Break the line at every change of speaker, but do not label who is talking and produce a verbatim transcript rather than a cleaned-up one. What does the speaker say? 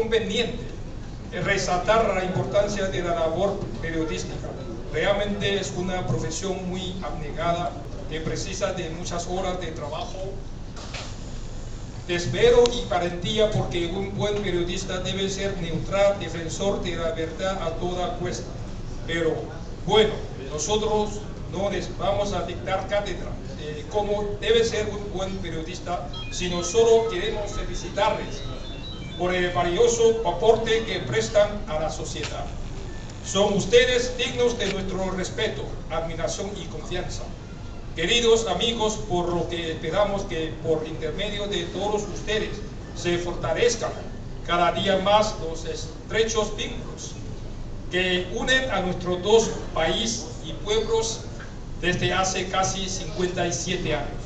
conveniente resaltar la importancia de la labor periodística. Realmente es una profesión muy abnegada que precisa de muchas horas de trabajo, de esmero y valentía, porque un buen periodista debe ser neutral, defensor de la verdad a toda cuesta. Pero bueno, nosotros no les vamos a dictar cátedra de cómo debe ser un buen periodista, sino solo queremos felicitarles por el valioso aporte que prestan a la sociedad. Son ustedes dignos de nuestro respeto, admiración y confianza. Queridos amigos, por lo que esperamos que por intermedio de todos ustedes se fortalezcan cada día más los estrechos vínculos que unen a nuestros dos países y pueblos desde hace casi cincuenta y siete años.